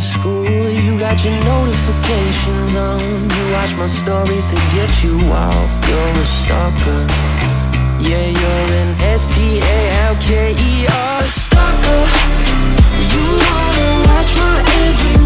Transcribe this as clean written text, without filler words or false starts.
school, you got your notifications on. You watch my stories to get you off. You're a stalker. Yeah, you're an Stalker. You wanna watch my every